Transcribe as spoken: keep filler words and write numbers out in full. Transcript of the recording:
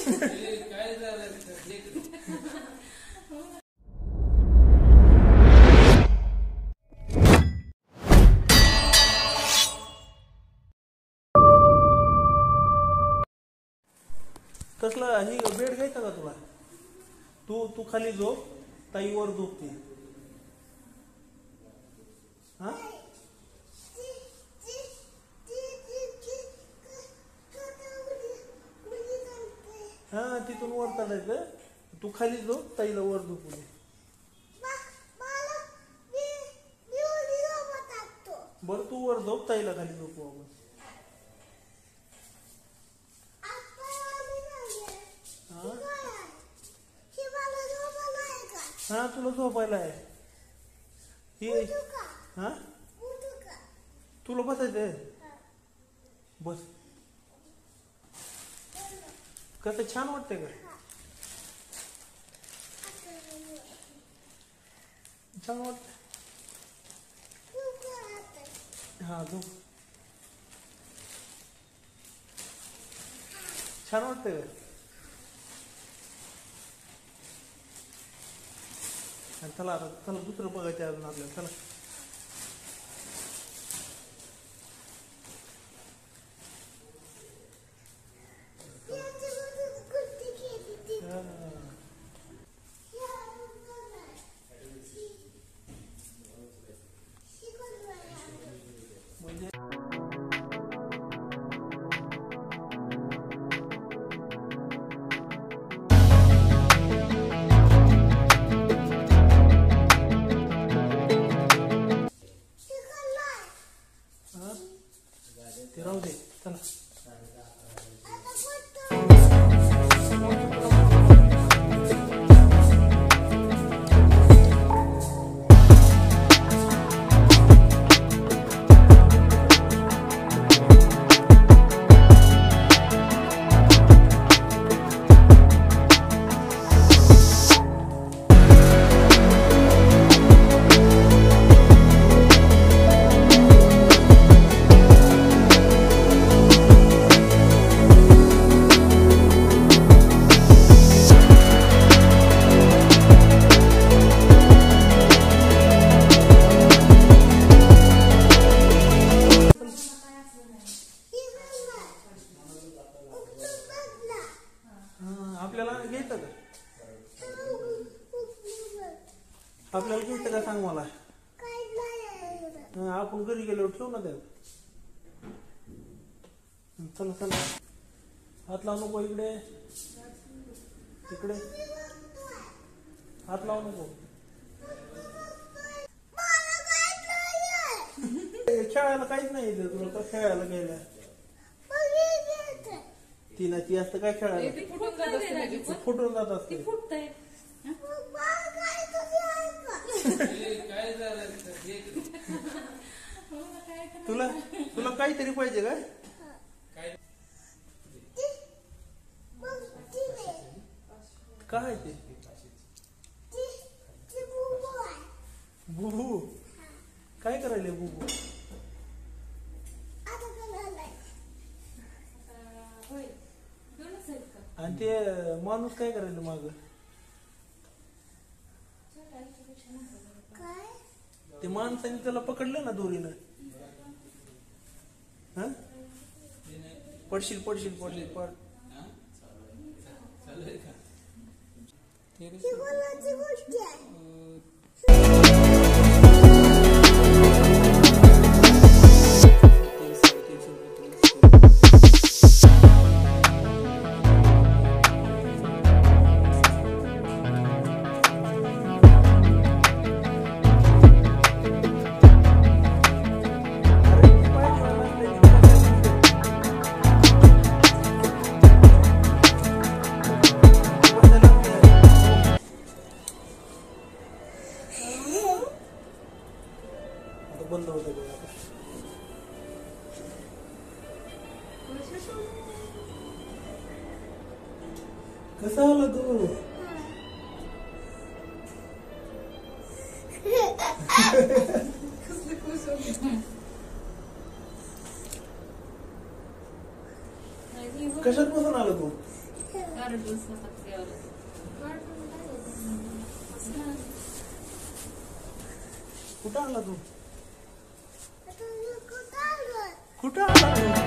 कसला ही बेड घ्यायचा का तुला? तू तू खाली झोप, ताई वर झोपते. हा हा तिथून वर चढायचं. तू खाली झोप, ताईला वर झोपू दे. बर तू वर झोप, ताईला खाली झोपू आपण. हा तुला झोपायला आहे. हे हा तुला बसायचंय. बस. कसं छान वाटतंय का? छान वाटत. हा झोप. छान वाटतंय का? चला आता चला दुसरं बघायचं अजून आपल्याला. चला म्हणजे ते राहू दे. चला आपल्याला घ्यायचं का? आपल्याला घ्यायचं का सांग मला. आपण घरी गेल्यावर ठेवू ना त्यात. चला चला हात लावू नको. इकडे तिकडे हात लावू नको. खेळायला काहीच नाही तुला. तर खेळायला गेल्या ती ना ती असतं काय खेळायला. फुटून जात असते. तुला तुला काहीतरी पाहिजे काय? काय ते बुबू काय करायले? बुबू आणि ते माणूस काय करायला माग? ते माणसाने त्याला पकडलं ना दोरीनं. हा पडशील पडशील पडशील पड. बंद होतं बघा. कसा आला तू? कशात बसून आला तू? कुठं आला तू कुठं आला